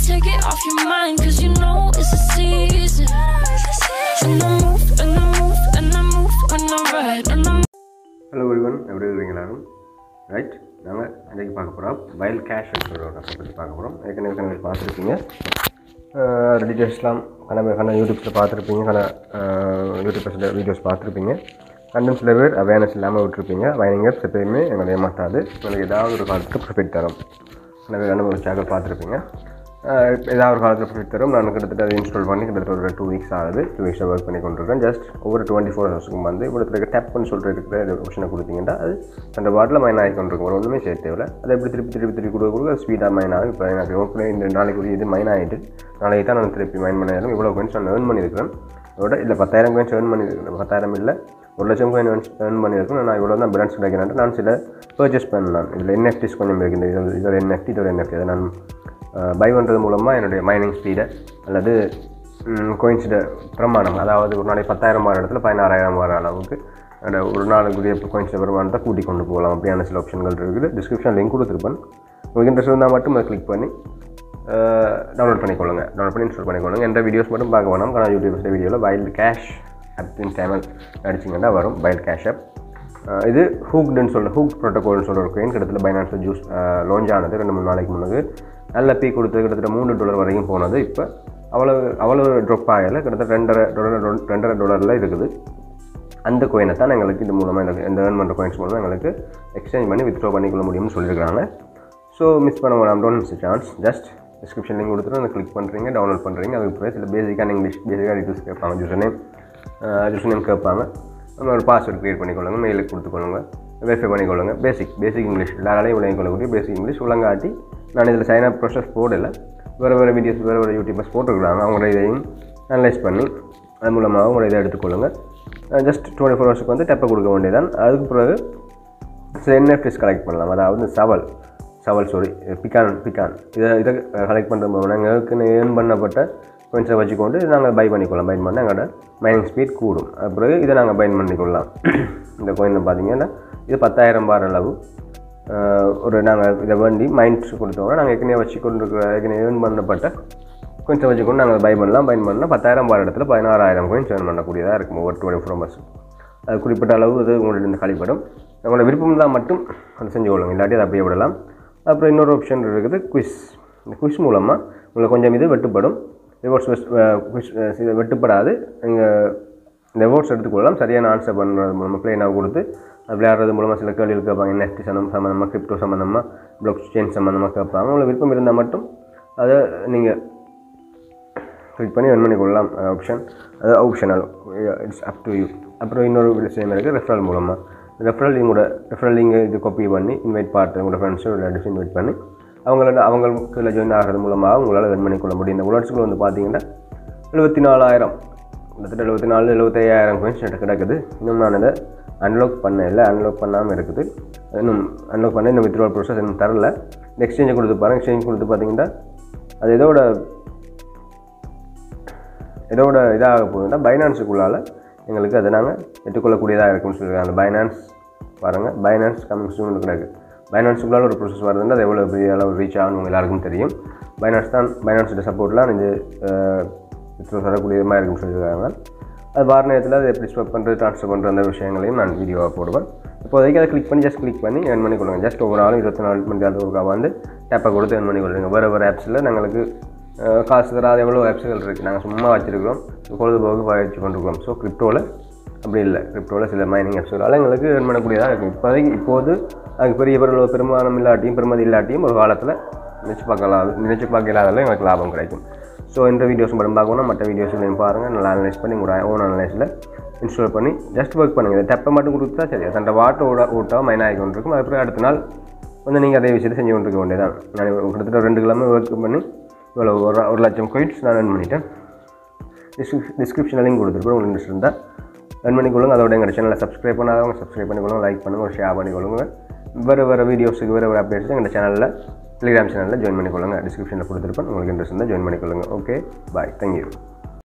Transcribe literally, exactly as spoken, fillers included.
take it off your mind, cause you know it's a season. And I move, and I move, and I move when I ride, and I Hello everyone, எப்படி இருக்கீங்களா? Right, நாங்கள் இன்றைக்கி பார்க்க போகிறோம் wild cash பற்றி பார்க்க போகிறோம். ஏற்கனவே கணக்கு பார்த்துருப்பீங்க, டீட்டெயில்ஸ்லாம் கணக்கு கண்ணா யூடியூப்ஸில் பார்த்துருப்பீங்க, கண்ணா யூடியூப்ஸில் வீடியோஸ் பார்த்துருப்பீங்க. கண்டும் சில பேர் அவேர்னஸ் இல்லாமல் விட்டுருப்பீங்க. வைனிங் அப்ஸ் எப்பயுமே எங்களை ஏமாற்றாது, உங்களுக்கு ஏதாவது ஒரு காலத்துக்கு ப்ரிஃபிட் தரும். கணக்கு கண்ணு ஒரு சேனல் பார்த்துருப்பீங்க, ஏதாவது ஒரு காலத்தில் ப்ரிஃபிட் தரும். நான் கிட்டத்தட்ட அதை இன்ஸ்டால் பண்ணி கிட்டத்தட்ட ஒரு டூ வீக்ஸ் ஆகுது. டூ வீக்ஸாக ஒர்க் பண்ணி கொண்டிருக்கேன். ஜஸ்ட் ஒவ்வொரு டுவெண்ட்டி ஃபோர் ஹவர்ஸுக்கும் வந்து இவ்வளோ டேப்னு சொல்லிட்டு இருக்கிற ஆப்ஷனை கொடுத்தீங்கன்னா அது அந்த பாட்டில் மைன் ஆகி கொண்டிருக்கும். ஒரு ஒன்றுமே செய்ய தேவையில்லை. அதை எப்படி திருப்பி திருப்பி திருப்பி கொடுக்க கொடுக்க ஸ்பீடாக மைன் ஆகும். இப்போ எனக்கு ஓப்பனே இந்த நாளைக்கு இது மைன் ஆகிட்டு நாளைக்கு தான் நான் திருப்பி மைன் பண்ணிடுறேன். இவ்வளோ கோயின்ஸ் நான் ஏர்ன் பண்ணியிருக்கிறேன். இதோட இல்லை பத்தாயிரம் கோயின்ஸ் ஏர்ன் பண்ணியிருக்கேன். பத்தாயிரம் இல்லை ஒரு லட்சம் கோயின் ஏர்ன் பண்ணியிருக்கேன். நான் இவ்வளோ தான் பிரான்ஸ் கிடைக்கிறேன். நான் சில பர்ச்சேஸ் பண்ணலாம். இதில் என்எஃப்டிஸ் கொஞ்சம் இருக்குது. இது இதோட என்எஃப்டி இதோட என்எஃப்டி அதை நான் பை பண்ணுறது மூலமாக என்னுடைய மைனிங் ஸ்பீடை அல்லது கோயின்ஸோட பிரமாணம், அதாவது ஒரு நாளைக்கு பத்தாயிரம் வர இடத்துல பதினாறாயிரம் வர அளவுக்கு ஒரு நாளுக்குரிய கோயின்ஸோட பிரமாணத்தை கூட்டி கொண்டு போகலாம். அப்படியான சில ஆப்ஷன்கள் இருக்குது. டிஸ்கிரிப்ஷன் லிங்க் கொடுத்துருப்பேன். உங்களுக்கு இன்ட்ரெஸ்ட் இருந்தால் மட்டும் அதை கிளிக் பண்ணி டவுன்லோட் பண்ணிக்கொள்ளுங்க. டவுன்லோட் பண்ணி இன்ஸ்டால் பண்ணிக்கொள்ளுங்க. எந்த வீடியோஸ் மட்டும் பார்க்க வேணாம். ஆனால் யூடியூப் வீடியோவில் வைல்ட் கேஷ் அப்படின்னு சேனல் அடிச்சிங்கன்னா வரும் வைல்ட் கேஷ் ஆப். இது ஹூக்டுன்னு சொல்ல ஹூக் ப்ரோட்டோகால்னு சொல்கிற ஒரு கோயின் கிட்டத்தட்ட பைனான்ஸில் ஜூஸ் லான்ச் ஆனது ரெண்டு மூணு நாளைக்கு முன்னாடி. நல்ல பீ கொடுத்து கிட்டத்தட்ட மூணு டாலர் வரைக்கும் போனது. இப்போ அவ்வளோ அவ்வளோ ட்ராப் ஆகலை. கிட்டத்தட்ட ரெண்டரை டாலர் ரெண்டரை டாலரில் இருக்குது. அந்த கோயினை தான் எங்களுக்கு இது மூலமாக இந்த இந்த ஏர்ன் பண்ணுற கோயின்ஸ் மூலமாக எங்களுக்கு எக்ஸ்சேஞ்ச் பண்ணி வித்ட்ரா பண்ணிக்கொள்ள முடியும்னு சொல்லியிருக்காங்க. ஸோ மிஸ் பண்ண வேணாம், don't miss chance. Just description link கொடுத்துட்டு அதை கிளிக் பண்ணுறீங்க, டவுன்லோட் பண்ணுறீங்க. அதுக்கு பிறகு சில பேசிக்கான இங்கிலீஷ் பேசிக்காக டீட்டெயில்ஸ் கேட்பாங்க. யூசர் நேம் யூசர் நேம் கேட்பாங்க. நம்ம ஒரு பாஸ்வேர்டு க்ரியேட் பண்ணிக்கொள்ளுங்க, மெயிலுக்கு கொடுத்துக்கொள்ளுங்க, வெரிஃபை பண்ணிக்கொள்ளுங்க. பேசிக் பேசிக் இங்கிலீஷ் எல்லாராலையும் விளங்கிக் கொள்ளக்கூடிய பேசிக் இங்கிலீஷ் உலங்காட்டி. நான் இதில் சைன் அப் ப்ரோசஸ் போடலை. வேறு வேறு வீடியோஸ் வேறு வேறு யூடியூபர்ஸ் போட்டுருக்குறாங்க. அவங்களோட இதையும் அனலைஸ் பண்ணி அது மூலமாக அவங்களோட இதை எடுத்துக்கொள்ளுங்க. ஜஸ்ட் டுவெண்ட்டி ஃபோர் ஹவர்ஸுக்கு வந்து டெப்பை கொடுக்க வேண்டியதான். அதுக்கு பிறகு சில என்எஃப்டிஸ் கலெக்ட் பண்ணலாம். அதாவது சவல் சவல் சாரி பிகான் பிகான் இதை இதை கலெக்ட் பண்ணுற போது எங்களுக்கு ஏர்ன் பண்ணப்பட்ட கோயின்ஸை வச்சுக்கொண்டு நாங்கள் பை பண்ணிக்கொள்ளலாம். பைன் பண்ணால் எங்களோட மைனிங் ஸ்பீட் கூடும். அது பிறகு இதை நாங்கள் பைன் பண்ணிக்கொள்ளலாம். இந்த கோயினை பார்த்தீங்கன்னா இது பத்தாயிரம் பார் அளவு. ஒரு நாங்கள் இதை வண்டி மைண்ட்ஸ் கொடுத்தோம்னா நாங்கள் ஏற்கனவே வச்சு கொண்டு இருக்கிற ஏற்கனவே ஏர்ன் பண்ணப்பட்ட கோயின்ஸை வச்சுக்கொண்டு நாங்கள் பை பண்ணலாம். பைன் பண்ணால் பத்தாயிரம் பார் இடத்துல பதினாறாயிரம் கோயின்ஸ் ஏர்ன் பண்ணக்கூடியதாக இருக்கும் ஒவ்வொரு டுவெண்ட்டி ஃபோர் ஹவர்ஸ். அது குறிப்பிட்ட அளவு இது உங்களுடைய இந்த கழிப்படும். உங்களோட விருப்பம் தான் மட்டும் அதை செஞ்சு கொள்ளுங்க, இல்லாட்டி அதை அப்படியே விடலாம். அப்புறம் இன்னொரு ஆப்ஷன் இருக்குது குவிஸ். இந்த குவிஸ் மூலமாக உங்களுக்கு கொஞ்சம் இது வெட்டுப்படும். ரிவார்ட்ஸ் குவிஸ் இது வெட்டுப்படாது. நீங்கள் இந்த ரிவார்ட்ஸ் எடுத்துக்கொள்ளலாம். சரியான ஆன்சர் பண்ணுறது மூலமாக பிளேனாக கொடுத்து அது விளையாடுறது மூலமாக சில கேள்விகள் கேட்பாங்க. என்எஃப்டி சம்மந்தம் சம்மந்தமாக கிரிப்டோ சம்மந்தமாக பிளாக் செயின் சம்மந்தமாக கேட்பாங்க. உங்களுக்கு விருப்பம் இருந்தால் மட்டும் அதை நீங்கள் கிளிக் பண்ணி ரன் பண்ணிக்கொள்ளலாம். ஆப்ஷன் அது optional, it's up to you. அப்புறம் இன்னொரு விஷயம் இருக்குது ரெஃபரல் மூலமாக. ரெஃபரல் உங்களோட ரெஃபரல் நீங்கள் இது காப்பி பண்ணி இன்வைட் பார்த்து உங்களோட ஃப்ரெண்ட்ஸோ ரிலேட்டிவ்ஸ் இன்வைட் பண்ணி அவங்களோட அவங்களுக்கு ஜாயின் ஆகிறது மூலமாக உங்களால் ரன் பண்ணிக்கொள்ள முடியும். இந்த உலர்ச்சிகள் வந்து பார்த்தீங்கன்னா எழுபத்தி நாலாயிரம் கிட்டத்தட்ட எழுபத்தி நாலு எழுபத்தையாயிரம் கோயின்ஸ் கிடக்குது. இன்னும் நான் இதை அன்லாக் பண்ண இல்லை, அன்லாக் பண்ணாமல் இருக்குது. இன்னும் அன்லாக் பண்ண இன்னும் வித்ட்ராவல் ப்ரோசஸ் இன்னும் தரல. இந்த எக்ஸ்சேஞ்சை கொடுத்து பாருங்கள். எக்ஸ்சேஞ்ச் கொடுத்து பார்த்தீங்கன்னா அது இதோட இதோட இதாக போகுதுன்னா பைனான்ஸுக்குள்ளால் எங்களுக்கு அதை நாங்கள் ஏற்றுக்கொள்ளக்கூடியதாக இருக்குன்னு சொல்லியிருக்காங்க. அந்த பைனான்ஸ் பாருங்கள், பைனான்ஸ் கமிங் சூன் கிடக்கு. பைனான்ஸுக்குள்ளால் ஒரு ப்ரோசஸ் வருதுன்னா அது எவ்வளோ பெரிய அளவு ரீச் ஆகணும் எல்லாருக்கும் தெரியும். பைனான்ஸ் தான் பைனான்ஸோட சப்போர்ட்லாம் இது வித்ட்ரா தரக்கூடிய மாதிரி இருக்குன்னு சொல்லியிருக்காங்க. அது வார நேரத்தில் அதை எப்படி ஸ்வப் பண்ணுறது ட்ரான்ஸ்ஃபர் பண்ணுற அந்த விஷயங்களையும் நான் வீடியோவாக போடுவேன். இப்போதைக்கு அதை கிளிக் பண்ணி ஜஸ்ட் கிளிக் பண்ணி ஏர்ன் பண்ணி கொடுங்க. ஜஸ்ட் ஒவ்வொரு நாளும் இருபத்தி நாலு மணி நேரத்துக்கு ஒருக்கா வந்து டேப்பை கொடுத்து ஏர்ன் பண்ணி கொடுங்க. வேறு வேறு ஆப்ஸில் நாங்களுக்கு காசு தராத எவ்வளோ ஆப்ஸுகள் இருக்குது. நாங்கள் சும்மா வச்சுருக்கிறோம், பொழுதுபோக்கு வச்சு கொண்டிருக்கிறோம். ஸோ கிரிப்டோவில் அப்படி இல்லை. கிரிப்டோவில் சில மைனிங் ஆப்ஸுகளால் எங்களுக்கு ஏர்ன் பண்ணக்கூடியதாக இருக்கும். இப்போதைக்கு இப்போது அதுக்கு பெரிய பெரிய பெருமானம் இல்லாட்டியும் பெருமதி இல்லாட்டியும் ஒரு காலத்தில் நினச்சி பார்க்கலாம் நினச்சி பார்க்கலாதில் எங்களுக்கு லாபம் கிடைக்கும். ஸோ இந்த வீடியோஸ் மட்டும் பார்க்கணும், மற்ற வீடியோஸ்லையும் பாருங்கள். நல்லா அனலைஸ் பண்ணி உங்களோட ஓன் அனலைஸில் இன்ஸ்டால் பண்ணி ஜஸ்ட் ஒர்க் பண்ணுங்கள். இந்த டெப்பை மட்டும் கொடுத்தா சரி, அந்த வாட்டர் ஓட ஓட்டாக மைன் ஆகி கொண்டு இருக்கும். அதுக்கப்புறம் அடுத்த நாள் வந்து நீங்கள் அதே விஷயத்தை செஞ்சு கொண்டு இருக்க வேண்டியதான். நான் கிட்டத்தட்ட ரெண்டு கிழமை ஒர்க் பண்ணி இவ்வளோ ஒரு ஒரு லட்சம் கோயின்ஸ் நான் ரன் பண்ணிட்டேன். டிஸ்கிரிப் டிஸ்கிரிப்ஷனில் லிங்க் கொடுத்துருப்போம். உங்களுக்கு இன்ட்ரெஸ்ட் இருந்தால் ரன் பண்ணிக்கொள்ளுங்க. அதோட எங்கள் சேனலில் சப்ஸ்கிரைப் பண்ணாதவங்க சப்ஸ்கிரைப் பண்ணிக்கொள்ளுங்க, லைக் பண்ணுங்கள், ஷேர் பண்ணிக்கொள்ளுங்க. வேறு வேறு வீடியோஸுக்கு வேறு வேறு அப்டேட்ஸ் எங்கள் சேனலில் டெலிகிராம் சேனலில் ஜாயின் பண்ணிக்கொள்ளுங்க. டிஸ்கிரிப்ஷனில் கொடுத்துருப்பேன். உங்களுக்கு இன்ட்ரெஸ்ட் இருந்தால் ஜாயின் பண்ணிக்கொள்ளுங்க. Okay, bye, thank you.